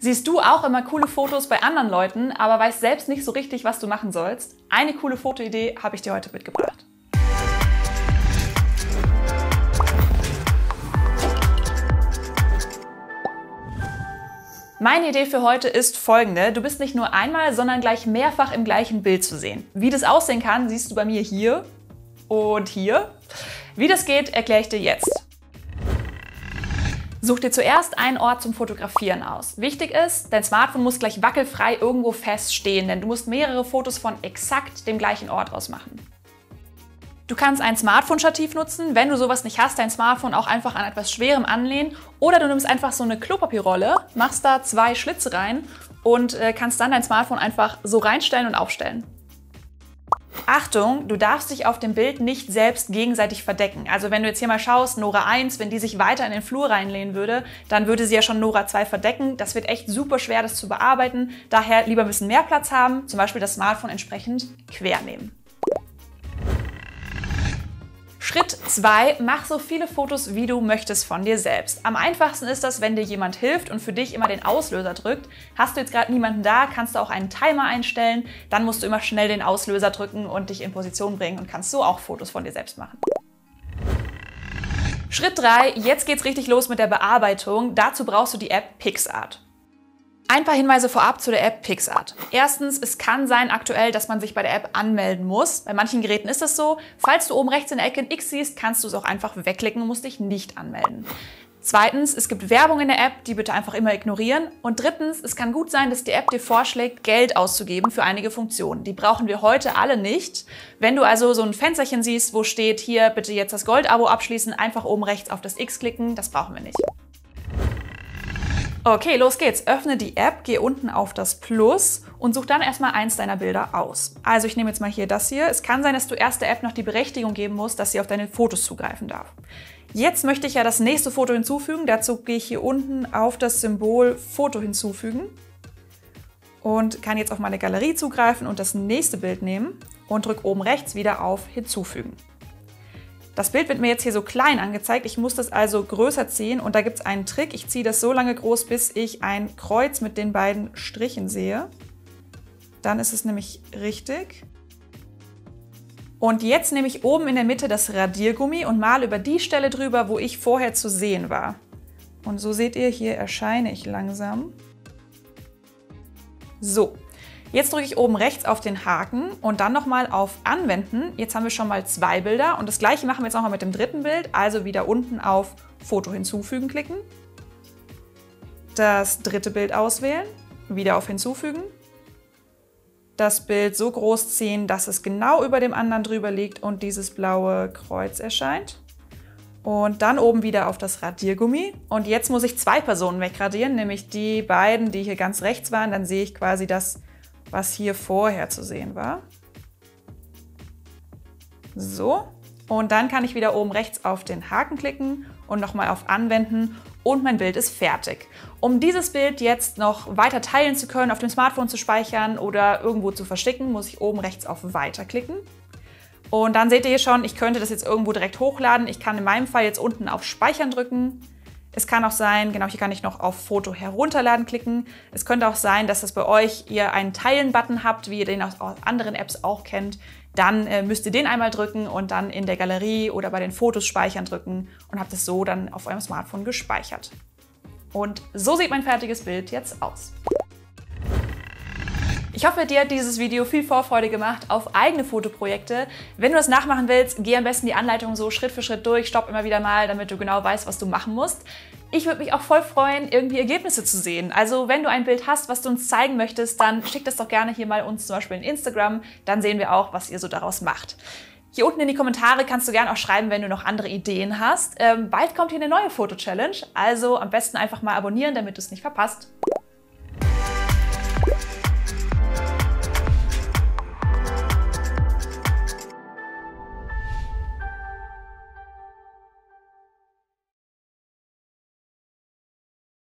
Siehst du auch immer coole Fotos bei anderen Leuten, aber weißt selbst nicht so richtig, was du machen sollst? Eine coole Fotoidee habe ich dir heute mitgebracht. Meine Idee für heute ist folgende. Du bist nicht nur einmal, sondern gleich mehrfach im gleichen Bild zu sehen. Wie das aussehen kann, siehst du bei mir hier und hier. Wie das geht, erkläre ich dir jetzt. Such dir zuerst einen Ort zum Fotografieren aus. Wichtig ist, dein Smartphone muss gleich wackelfrei irgendwo fest stehen, denn du musst mehrere Fotos von exakt dem gleichen Ort aus machen. Du kannst ein Smartphone-Stativ nutzen, wenn du sowas nicht hast, dein Smartphone auch einfach an etwas Schwerem anlehnen. Oder du nimmst einfach so eine Klopapierrolle, machst da 2 Schlitze rein und kannst dann dein Smartphone einfach so reinstellen und aufstellen. Achtung, du darfst dich auf dem Bild nicht selbst gegenseitig verdecken. Also wenn du jetzt hier mal schaust, Nora 1, wenn die sich weiter in den Flur reinlehnen würde, dann würde sie ja schon Nora 2 verdecken. Das wird echt super schwer, das zu bearbeiten. Daher lieber ein bisschen mehr Platz haben, zum Beispiel das Smartphone entsprechend quer nehmen. Schritt 2, mach so viele Fotos, wie du möchtest von dir selbst. Am einfachsten ist das, wenn dir jemand hilft und für dich immer den Auslöser drückt. Hast du jetzt gerade niemanden da, kannst du auch einen Timer einstellen. Dann musst du immer schnell den Auslöser drücken und dich in Position bringen und kannst so auch Fotos von dir selbst machen. Schritt 3, jetzt geht's richtig los mit der Bearbeitung. Dazu brauchst du die App PicsArt. Ein paar Hinweise vorab zu der App PicsArt. Erstens, es kann sein aktuell, dass man sich bei der App anmelden muss. Bei manchen Geräten ist das so. Falls du oben rechts in der Ecke ein X siehst, kannst du es auch einfach wegklicken und musst dich nicht anmelden. Zweitens, es gibt Werbung in der App, die bitte einfach immer ignorieren. Und drittens, es kann gut sein, dass die App dir vorschlägt, Geld auszugeben für einige Funktionen. Die brauchen wir heute alle nicht. Wenn du also so ein Fensterchen siehst, wo steht, hier bitte jetzt das Gold-Abo abschließen, einfach oben rechts auf das X klicken, das brauchen wir nicht. Okay, los geht's. Öffne die App, geh unten auf das Plus und such dann erstmal eins deiner Bilder aus. Also ich nehme jetzt mal hier das hier. Es kann sein, dass du erst der App noch die Berechtigung geben musst, dass sie auf deine Fotos zugreifen darf. Jetzt möchte ich ja das nächste Foto hinzufügen. Dazu gehe ich hier unten auf das Symbol Foto hinzufügen und kann jetzt auf meine Galerie zugreifen und das nächste Bild nehmen und drücke oben rechts wieder auf Hinzufügen. Das Bild wird mir jetzt hier so klein angezeigt, ich muss das also größer ziehen und da gibt es einen Trick. Ich ziehe das so lange groß, bis ich ein Kreuz mit den beiden Strichen sehe. Dann ist es nämlich richtig. Und jetzt nehme ich oben in der Mitte das Radiergummi und male über die Stelle drüber, wo ich vorher zu sehen war. Und so seht ihr, hier erscheine ich langsam. So. Jetzt drücke ich oben rechts auf den Haken und dann nochmal auf Anwenden. Jetzt haben wir schon mal 2 Bilder und das gleiche machen wir jetzt nochmal mit dem dritten Bild. Also wieder unten auf Foto hinzufügen klicken. Das dritte Bild auswählen, wieder auf Hinzufügen. Das Bild so groß ziehen, dass es genau über dem anderen drüber liegt und dieses blaue Kreuz erscheint. Und dann oben wieder auf das Radiergummi. Und jetzt muss ich 2 Personen wegradieren, nämlich die beiden, die hier ganz rechts waren. Dann sehe ich quasi das, was hier vorher zu sehen war. So, und dann kann ich wieder oben rechts auf den Haken klicken und nochmal auf Anwenden und mein Bild ist fertig. Um dieses Bild jetzt noch weiter teilen zu können, auf dem Smartphone zu speichern oder irgendwo zu verschicken, muss ich oben rechts auf Weiter klicken. Und dann seht ihr hier schon, ich könnte das jetzt irgendwo direkt hochladen. Ich kann in meinem Fall jetzt unten auf Speichern drücken. Es kann auch sein, genau hier kann ich noch auf Foto herunterladen klicken. Es könnte auch sein, dass das bei euch ihr einen Teilen-Button habt, wie ihr den aus anderen Apps auch kennt. Dann müsst ihr den einmal drücken und dann in der Galerie oder bei den Fotos speichern drücken und habt es so dann auf eurem Smartphone gespeichert. Und so sieht mein fertiges Bild jetzt aus. Ich hoffe, dir hat dieses Video viel Vorfreude gemacht auf eigene Fotoprojekte. Wenn du das nachmachen willst, geh am besten die Anleitung so Schritt für Schritt durch, stopp immer wieder mal, damit du genau weißt, was du machen musst. Ich würde mich auch voll freuen, irgendwie Ergebnisse zu sehen. Also wenn du ein Bild hast, was du uns zeigen möchtest, dann schick das doch gerne hier mal uns zum Beispiel in Instagram. Dann sehen wir auch, was ihr so daraus macht. Hier unten in die Kommentare kannst du gerne auch schreiben, wenn du noch andere Ideen hast. Bald kommt hier eine neue Foto-Challenge, also am besten einfach mal abonnieren, damit du es nicht verpasst.